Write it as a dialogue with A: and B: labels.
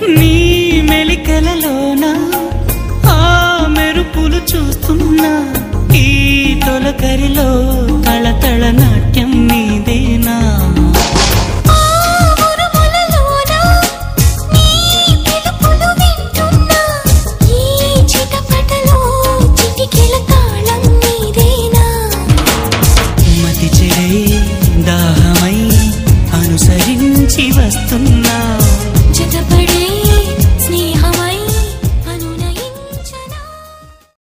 A: నీ మెలికలలోన ఆ మెరుపులు చూస్తున్నా ఈ తొలకరిలో తళతళ నాట్యం నీదేనా దాహమై అనుసరించి వస్తున్నా